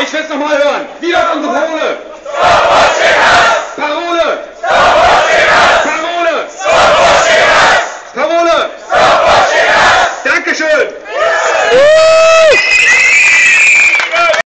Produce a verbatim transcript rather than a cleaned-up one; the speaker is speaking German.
Ich will's noch mal hören. Wieder unsere Pole.